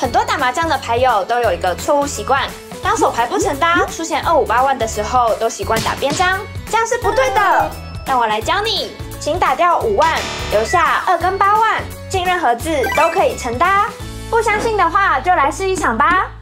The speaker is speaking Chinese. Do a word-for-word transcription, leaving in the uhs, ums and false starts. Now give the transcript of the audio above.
很多打麻将的牌友都有一个错误习惯，当手牌不成搭，出现二五八万的时候，都习惯打边张，这样是不对的。让我来教你，请打掉五万，留下二跟八万，进任何字都可以成搭。不相信的话，就来试一场吧。